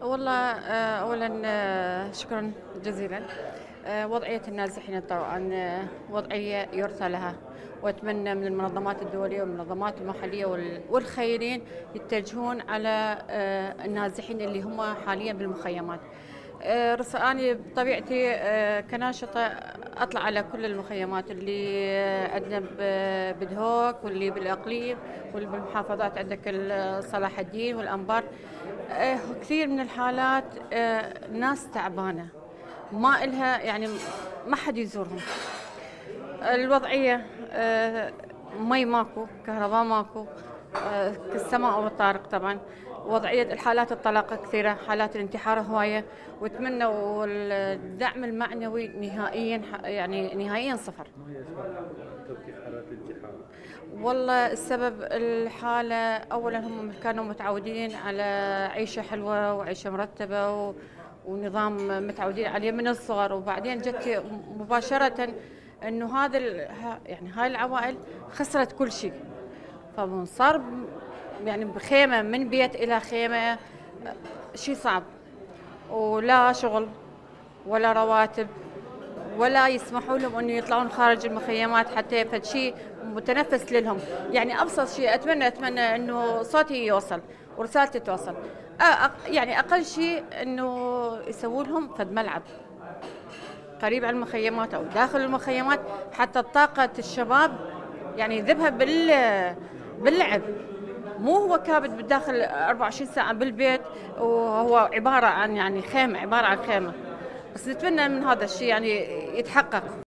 والله أولا شكرا جزيلا. وضعية النازحين طبعا وضعية يرثى لها، وأتمنى من المنظمات الدولية والمنظمات المحلية والخيرين يتجهون على النازحين اللي هم حاليا بالمخيمات. أنا بطبيعتي كناشطة أطلع على كل المخيمات اللي عندنا بدهوك واللي بالإقليم واللي بالمحافظات، عندك صلاح الدين والأنبار. كثير من الحالات ناس تعبانة ما إلها يعني ما حد يزورهم. الوضعية مي ماكو، كهرباء ماكو، السماء والطارق طبعا. وضعية الحالات الطلاق كثيرة، حالات الانتحار هواية، واتمنى الدعم المعنوي نهائيا، يعني نهائيا صفر. ما هي أسباب توقيف حالات الانتحار؟ والله السبب الحالة أولا هم كانوا متعودين على عيشة حلوة وعيشة مرتبة ونظام متعودين عليه من الصغر، وبعدين جت مباشرة انه يعني هاي العوائل خسرت كل شيء، فصار يعني بخيمة من بيت إلى خيمة، شيء صعب، ولا شغل ولا رواتب، ولا يسمحوا لهم انه يطلعون خارج المخيمات حتى يفد شيء متنفس لهم. يعني ابسط شيء اتمنى انه صوتي يوصل ورسالتي توصل. يعني اقل شيء انه يسووا لهم فد ملعب قريب على المخيمات او داخل المخيمات، حتى طاقة الشباب يعني يذهبها باللعب، مو هو كابت بالداخل 24 ساعة بالبيت وهو عبارة عن يعني خيمة، عبارة عن خيمة. بس نتمنى من هذا الشيء يعني يتحقق.